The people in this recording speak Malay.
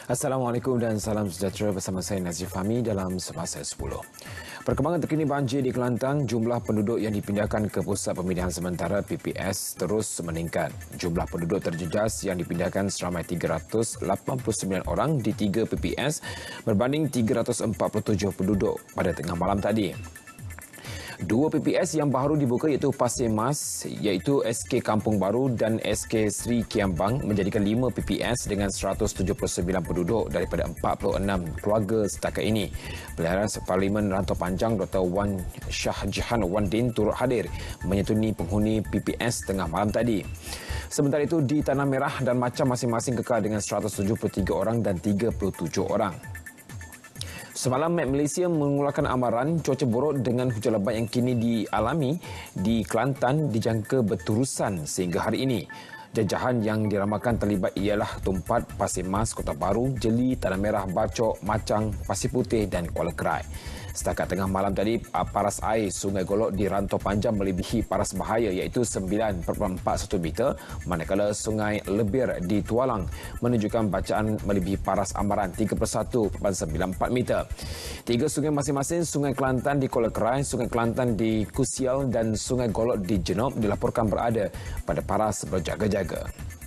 Assalamualaikum dan salam sejahtera bersama saya Nazif Fahmi dalam Semasa 10. Perkembangan terkini banjir di Kelantan, jumlah penduduk yang dipindahkan ke Pusat Pemindahan Sementara PPS terus meningkat. Jumlah penduduk terjejas yang dipindahkan seramai 389 orang di 3 PPS berbanding 347 penduduk pada tengah malam tadi. Dua PPS yang baru dibuka iaitu Pasir Mas, iaitu SK Kampung Baru dan SK Sri Kiambang menjadikan 5 PPS dengan 179 penduduk daripada 46 keluarga setakat ini. Peliharaan Parlimen Rantau Panjang Dr. Wan Shah Jihan Wandin turut hadir menyetuni penghuni PPS tengah malam tadi. Sementara itu di Tanah Merah dan Macam masing-masing kekal dengan 173 orang dan 37 orang. Semalam, Met Malaysia mengeluarkan amaran cuaca buruk dengan hujan lebat yang kini dialami di Kelantan dijangka berterusan sehingga hari ini. Jajahan yang diramalkan terlibat ialah Tumpat, Pasir Mas, Kota Baru, Jeli, Tanah Merah, Bacok, Macang, Pasir Putih dan Kuala Kerai. Setakat tengah malam tadi, paras air Sungai Golok di Rantau Panjang melebihi paras bahaya iaitu 9.41 meter, manakala Sungai Lebir di Tualang menunjukkan bacaan melebihi paras amaran 31.94 meter. Tiga sungai masing-masing, Sungai Kelantan di Kuala Kerai, Sungai Kelantan di Kusial dan Sungai Golok di Jenop dilaporkan berada pada paras berjaga-jaga.